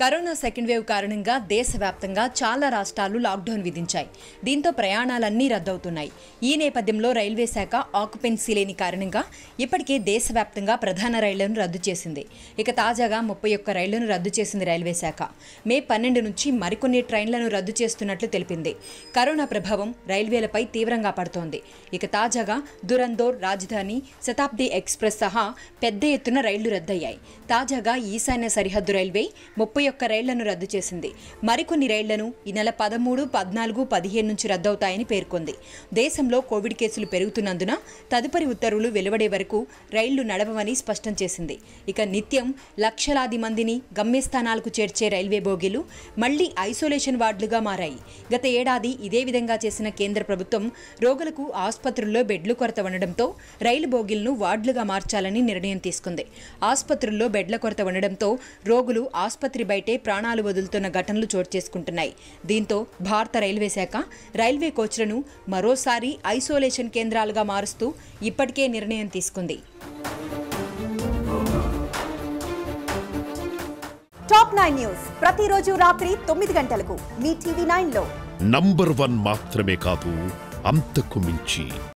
Corona second wave కారణంగా దేశవ్యాప్తంగా చాలా రాష్ట్రాలు లాక్డౌన్ విధించాయి. దీంతో ప్రయాణాలన్నీ రద్దవుతున్నాయి. ఈ నేపథ్యంలో రైల్వే శాఖ ఆక్యుపెన్సీ లేని కారణంగా ఇప్పటికే దేశవ్యాప్తంగా ప్రధాన రైళ్లను రద్దు చేసింది. ఇక తాజాగా 31 రైళ్లను రద్దు చేసింది రైల్వే శాఖ. మే 12 నుంచి మరికొన్ని ట్రైన్లను రద్దు చేస్తున్నట్లు తెలిపింది. కరోనా ప్రభావం రైల్వేలపై తీవ్రంగా పడుతోంది. ఇక తాజాగా దురందోర్, రాజధాని, శతాబ్ది ఎక్స్ప్రెస్ సహా పెద్ద ఎత్తున రైళ్లు రద్దయ్యాయి. తాజాగా ఈశాన్య సరిహద్దు రైల్వే 31 రైళ్లను రద్దు చేసింది. మరికొన్ని రైళ్లను ఈ నెల 13, 14, 15 నుంచి రద్దవుతాయని పేర్కొంది. దేశంలో కోవిడ్ కేసులు పెరుగుతున్నందున తదుపరి ఉత్తర్వులు వెలువడే వరకు రైళ్లు నడవవని స్పష్టం చేసింది. ఇక నిత్యం లక్షలాది మందిని గమ్యస్థానాలకు చేర్చే రైల్వే బోగీలు మళ్లీ ఐసోలేషన్ వార్డులుగా మారాయి. గత ఏడాది ఇదే విధంగా చేసిన కేంద్ర ప్రభుత్వం రోగులకు ఆసుపత్రుల్లో బెడ్లు కొరత ఉండడంతో రైలు బోగీలను వార్డులుగా మార్చాలని నిర్ణయం తీసుకుంది. ఆసుపత్రుల్లో బెడ్ల కొరత ఉండడంతో రోగులు ఆసుపత్రి బయటే ప్రాణాలు వదులుతున్న ఘటనలు చోటు చేసుకుంటున్నాయి. దీంతో భారత రైల్వే శాఖ రైల్వే కోచ్లను మరోసారి ఐసోలేషన్ కేంద్రాలుగా మారుస్తూ ఇప్పటికే నిర్ణయం తీసుకుంది. టాప్ 9 న్యూస్ ప్రతిరోజు రాత్రి 9 గంటలకు మీ టీవీ 9 లో నంబర్ 1 మాత్రమే కాదు, అంతకు మించి